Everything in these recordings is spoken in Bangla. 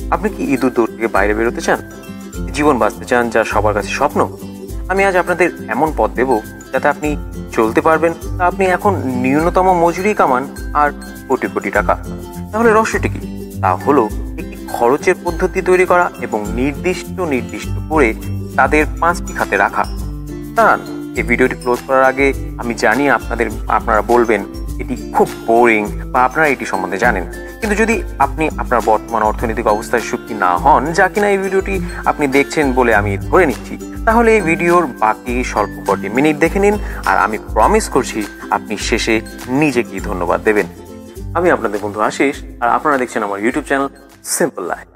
আপনি কি ইঁদুর দৌড় থেকে বাইরে বেরোতে চান, জীবন বাঁচতে চান যা সবার কাছে স্বপ্ন? আমি আজ আপনাদের এমন পথ দেব যাতে আপনি চলতে পারবেন, তা আপনি এখন ন্যূনতম মজুরি কামান আর কোটি কোটি টাকা। তাহলে রহস্যটি কি? তা হলো একটি খরচের পদ্ধতি তৈরি করা এবং নির্দিষ্ট করে তাদের 5টি খাতে রাখা। দাঁড়ান, এই ভিডিওটি ক্লোজ করার আগে আমি জানি আপনারা বলবেন এটি খুব বোরিং বা আপনারা এটি সম্বন্ধে জানেন, কিন্তু যদি আপনি আপনার বর্তমান অর্থনৈতিক অবস্থায় সুখী না হন, যা কিনা এই ভিডিওটি আপনি দেখছেন বলে আমি ধরে নিচ্ছি, তাহলে এই ভিডিওর বাকি স্বল্প কটি মিনিট দেখে নিন, আর আমি প্রমিস করছি আপনি শেষে নিজেকেই ধন্যবাদ দেবেন। আমি আপনাদের বন্ধু আশিস, আর আপনারা দেখছেন আমার ইউটিউব চ্যানেল সিম্পল লাইফ।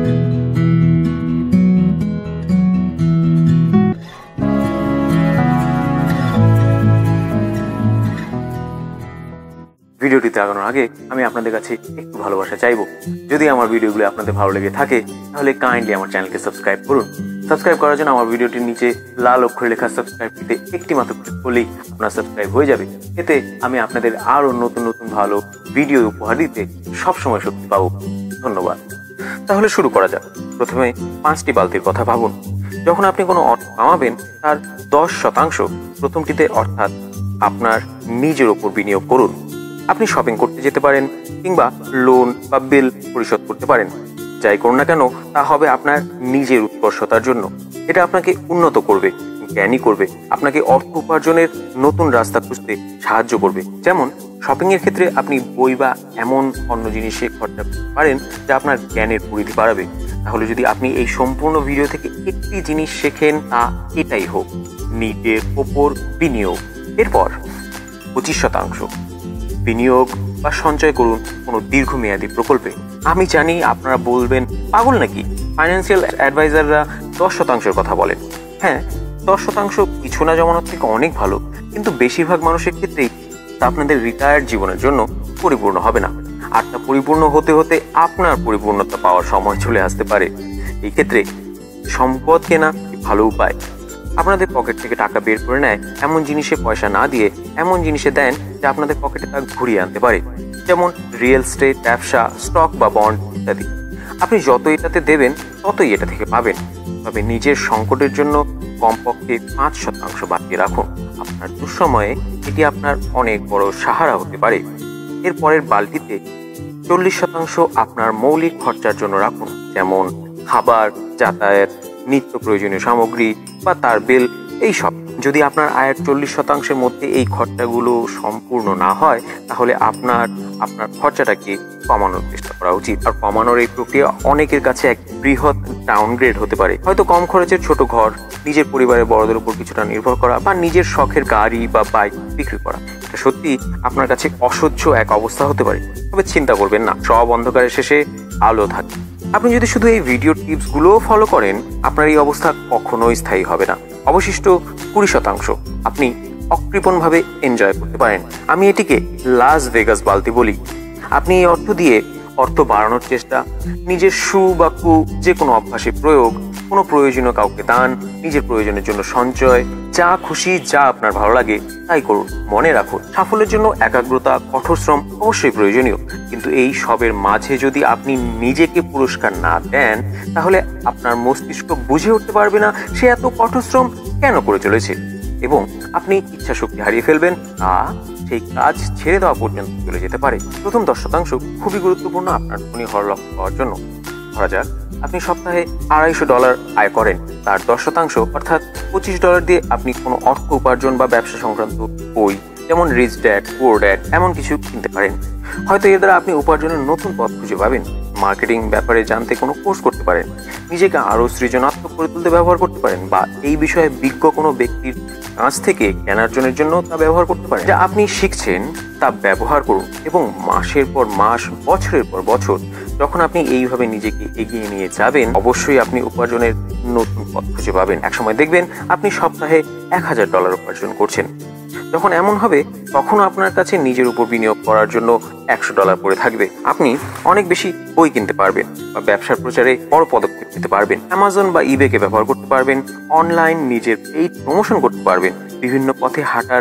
ভিডিওটিতে আগানোর আগে আমি আপনাদের কাছে একটু ভালোবাসা চাইবো। যদি আমার ভিডিওগুলো আপনাদের ভালো লেগে থাকে তাহলে কাইন্ডলি আমার চ্যানেলকে সাবস্ক্রাইব করুন। সাবস্ক্রাইব করার জন্য আমার ভিডিওটির নিচে লাল অক্ষরে লেখা সাবস্ক্রাইবটিতে একটি মাত্র ক্লিক করলেই আপনার সাবস্ক্রাইব হয়ে যাবে। এতে আমি আপনাদের আরও নতুন নতুন ভালো ভিডিও উপহার দিতে সবসময় শক্তি পাবো। ধন্যবাদ। তাহলে শুরু করা যাক। প্রথমে 5টি বালতির কথা ভাবুন। যখন আপনি কোনো অর্থ কামাবেন তার 10% প্রথমটিতে অর্থাৎ আপনার নিজের ওপর বিনিয়োগ করুন। আপনি শপিং করতে যেতে পারেন কিংবা লোন বা বিল পরিশোধ করতে পারেন। যাই করুন না কেন, তা হবে আপনার নিজের উৎকর্ষতার জন্য। এটা আপনাকে উন্নত করবে, জ্ঞানী করবে, আপনাকে অর্থ উপার্জনের নতুন রাস্তা খুঁজতে সাহায্য করবে। যেমন শপিং এর ক্ষেত্রে আপনি বই বা এমন অন্য জিনিসে খরচা করতে পারেন যা আপনার জ্ঞানের পরিধি বাড়াবে। তাহলে যদি আপনি এই সম্পূর্ণ ভিডিও থেকে একটি জিনিস শেখেন, তা এটাই হোক, নিজের ওপর বিনিয়োগ। এরপর 25% বিনিয়োগ বা সঞ্চয় করুন কোনো দীর্ঘমেয়াদী প্রকল্পে। আমি জানি আপনারা বলবেন, পাগল নাকি, ফাইন্যান্সিয়াল অ্যাডভাইজাররা 10%-এর কথা বলেন। হ্যাঁ, 10% কিছু না জমানোর থেকে অনেক ভালো, কিন্তু বেশিরভাগ মানুষের ক্ষেত্রেই তা আপনাদের রিটায়ার্ড জীবনের জন্য পরিপূর্ণ হবে না, আর তা পরিপূর্ণ হতে হতে আপনার পরিপূর্ণতা পাওয়ার সময় চলে আসতে পারে। এই ক্ষেত্রে সম্পদ কেনা ভালো উপায়। আপনাদের পকেট থেকে টাকা বের করে নেয় এমন জিনিসে পয়সা না দিয়ে এমন জিনিসে দেন যা আপনাদের পকেটে তা ঘুরিয়ে আনতে পারে, যেমন রিয়েল এস্টেট, ব্যবসা, স্টক বা বন্ড ইত্যাদি। আপনি যত এটাতে দেবেন ততই এটা থেকে পাবেন। তবে নিজের সংকটের জন্য কমপক্ষে 5% বাঁচিয়ে রাখুন। আপনার দুঃসময়ে এটি আপনার অনেক বড় সাহারা হতে পারে। এর পরের বালতিতে 40% আপনার মৌলিক খরচার জন্য রাখুন, যেমন খাবার, যাতায়াত, নিত্য প্রয়োজনীয় সামগ্রী বা তার বিল, এইসব। যদি আপনার আয়ের 40%-এর মধ্যে এই খরচাগুলো সম্পূর্ণ না হয়, তাহলে আপনার খরচাটাকে কমানোর চেষ্টা করা উচিত। আর কমানোর এই প্রক্রিয়া অনেকের কাছে এক বৃহৎ ডাউনগ্রেড হতে পারে। হয়তো কম খরচের ছোট ঘর, নিজের পরিবারের বড়দের উপর কিছুটা নির্ভর করা, বা নিজের শখের গাড়ি বা বাইক বিক্রি করা। এটা সত্যি আপনার কাছে অসহ্য এক অবস্থা হতে পারে, তবে চিন্তা করবেন না, সব অন্ধকারের শেষে আলো থাকে। আপনি যদি শুধু এই ভিডিও টিপসগুলোও ফলো করেন, আপনার এই অবস্থা কখনোই স্থায়ী হবে না। অবশিষ্ট 20% আপনি অকৃপণভাবে এনজয় করতে পারেন। আমি এটিকে লাস ভেগাস বালতি বলি। আপনি এই অর্থ দিয়ে অর্থ বাড়ানোর চেষ্টা, নিজের সু বা কু যে কোনো অভ্যাসে প্রয়োগ, কোনো প্রয়োজনীয় কাউকে দান, নিজের প্রয়োজনের জন্য সঞ্চয়, যা খুশি, যা আপনার ভালো লাগে তাই করুন। মনে রাখুন, সাফল্যের জন্য একাগ্রতা, কঠোর শ্রম অবশ্যই প্রয়োজনীয়, কিন্তু এই সবের মাঝে যদি আপনি নিজেকে পুরস্কার না দেন, তাহলে আপনার মস্তিষ্ক বুঝে উঠতে পারবে না সে এত কঠোর শ্রম কেন করে চলেছে, এবং আপনি ইচ্ছা শক্তি হারিয়ে ফেলবেন, সেই কাজ ছেড়ে দেওয়া পর্যন্ত চলে যেতে পারে। প্রথম 10% খুবই গুরুত্বপূর্ণ আপনার ধনী হওয়ার লক্ষ্য পাওয়ার জন্য। ধরা যাক আপনি সপ্তাহে $250 আয় করেন, তার 10% অর্থাৎ $25 দিয়ে আপনি কোনো অর্থ উপার্জন বা ব্যবসা সংক্রান্ত বই, যেমন রিচ ড্যাড, পুয়ার ড্যাড, এমন কিছু কিনতে পারেন। হয়তো এর দ্বারা আপনি উপার্জনের নতুন পথ খুঁজে পাবেন। মার্কেটিং ব্যাপারে জানতে কোনো কোর্স করতে পারেন, নিজেকে আরও সৃজনাত্মক করে তুলতে ব্যবহার করতে পারেন, বা এই বিষয়ে বিজ্ঞ কোনো ব্যক্তির কাছ থেকে জ্ঞানার্জনের জন্য তা ব্যবহার করতে পারেন। যা আপনি শিখছেন তা ব্যবহার করুন, এবং মাসের পর মাস, বছরের পর বছর যখন আপনি এইভাবে নিজেকে এগিয়ে নিয়ে যাবেন, অবশ্যই আপনি উপার্জনের নতুন পথ খুঁজে পাবেন। একসময় দেখবেন আপনি সপ্তাহে $1000 উপার্জন করছেন। যখন এমন হবে, তখন আপনার কাছে নিজের উপর বিনিয়োগ করার জন্য $100 পড়ে থাকবে। আপনি অনেক বেশি বই কিনতে পারবেন, বা ব্যবসার প্রচারে বড় পদক্ষেপ নিতে পারবেন। অ্যামাজন বা ইবেকে ব্যবহার করতে পারবেন, অনলাইন নিজের পেইড প্রমোশন করতে পারবেন, বিভিন্ন পথে হাঁটার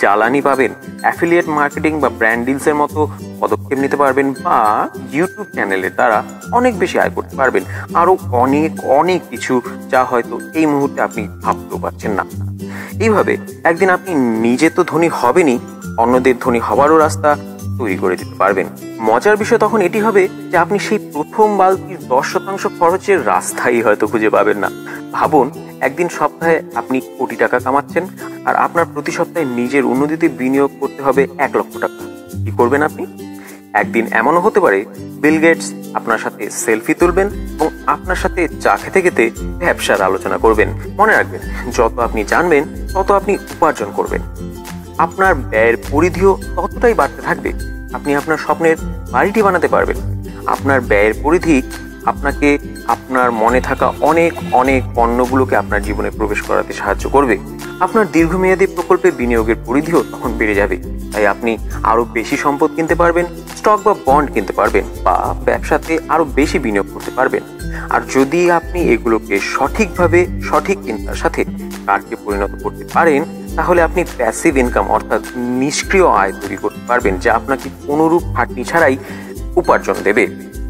জ্বালানি পাবেন, অ্যাফিলিয়েট মার্কেটিং বা ব্র্যান্ড ডিলসের মতো পদক্ষেপ নিতে পারবেন, বা ইউটিউব চ্যানেলের দ্বারা অনেক বেশি আয় করতে পারবেন। আরো অনেক অনেক কিছু, যা হয়তো এই মুহূর্তে আপনি ভাবতেও পারছেন না। এইভাবে একদিন আপনি নিজে তো ধনী হবেনই, অন্যদের ধনী হবারও রাস্তা তৈরি করে দিতে পারবেন। মজার বিষয় তখন এটি হবে যে আপনি সেই প্রথম বালতির 10% খরচের রাস্তাই হয়তো খুঁজে পাবেন না। ভাবুন, একদিন সপ্তাহে আপনি কোটি টাকা কামাচ্ছেন, আর আপনার প্রতি সপ্তাহে নিজের উন্নতিতে বিনিয়োগ করতে হবে 1 লক্ষ টাকা। কি করবেন আপনি? একদিন এমনও হতে পারে বিল গেটস আপনার সাথে সেলফি তুলবেন এবং আপনার সাথে চা খেতে খেতে ব্যবসার আলোচনা করবেন। মনে রাখবেন, যত আপনি জানবেন তত আপনি উপার্জন করবেন। আপনার ব্যয়ের পরিধিও ততটাই বাড়তে থাকবে। আপনি আপনার স্বপ্নের বাড়িটি বানাতে পারবেন। আপনার ব্যয়ের পরিধি আপনাকে আপনার মনে থাকা অনেক অনেক পণ্যগুলোকে আপনার জীবনে প্রবেশ করাতে সাহায্য করবে। আপনার দীর্ঘমেয়াদী প্রকল্পে বিনিয়োগের পরিধিও তখন বেড়ে যাবে। তাই আপনি আরো বেশি সম্পদ কিনতে পারবেন, স্টক বা বন্ড কিনতে পারবেন, বা ব্যবসাতে আরো বেশি বিনিয়োগ করতে পারবেন। আর যদি আপনি এগুলোকে সঠিকভাবে সঠিক চিন্তার সাথে কার্যে পরিণত করতে পারেন, তাহলে আপনি প্যাসিভ ইনকাম অর্থাৎ নিষ্ক্রিয় আয় তৈরি করতে পারবেন, যা আপনাকে কোনোরূপ খাটনি ছাড়াই উপার্জন দেবে।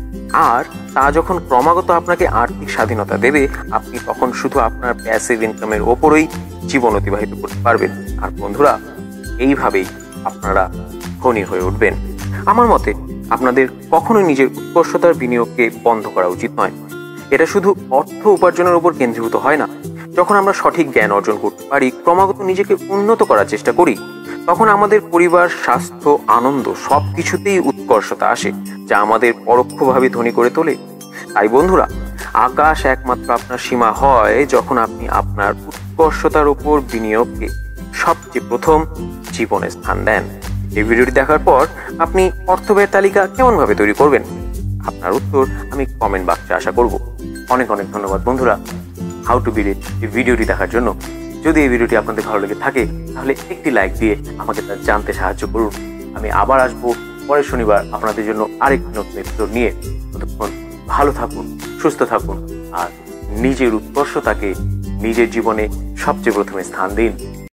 আর তা যখন ক্রমাগত আপনাকে আর্থিক স্বাধীনতা দেবে, আপনি তখন শুধু আপনার প্যাসিভ ইনকামের ওপরই জীবন অতিবাহিত করতে পারবেন। আর বন্ধুরা, এইভাবেই আপনারা ধনী হয়ে উঠবেন। আমার মতে আপনাদের কখনোই নিজের উৎকর্ষতার বিনিয়োগকে বন্ধ করা উচিত নয়। এটা শুধু অর্থ উপার্জনের উপর কেন্দ্রীভূত হয় না। যখন আমরা সঠিক জ্ঞান অর্জন করতে পারি, ক্রমাগত নিজেকে উন্নত করার চেষ্টা করি, তখন আমাদের পরিবার, স্বাস্থ্য, আনন্দ সবকিছুতেই উৎকর্ষতা আসে, যা আমাদের পরোক্ষভাবে ধনী করে তোলে। তাই বন্ধুরা, আকাশ একমাত্র আপনার সীমা হয় যখন আপনি আপনার উৎকর্ষতার উপর বিনিয়োগকে সবচেয়ে প্রথম জীবনে স্থান দেন। এই ভিডিওটি দেখার পর আপনি অর্থব্যয়ের তালিকা কেমনভাবে তৈরি করবেন? আপনার উত্তর আমি কমেন্ট বাক্সে আশা করব। অনেক অনেক ধন্যবাদ বন্ধুরা, হাউ টু বি রিচ এই ভিডিওটি দেখার জন্য। যদি এই ভিডিওটি আপনাদের ভালো লেগে থাকে, তাহলে একটি লাইক দিয়ে আমাকে তা জানতে সাহায্য করুন। আমি আবার আসবো পরের শনিবার আপনাদের জন্য আরেকটি নতুন এপিসোড নিয়ে। ততক্ষণ ভালো থাকুন, সুস্থ থাকুন, আর নিজের উৎকর্ষতাকে নিজের জীবনে সবচেয়ে প্রথমে স্থান দিন।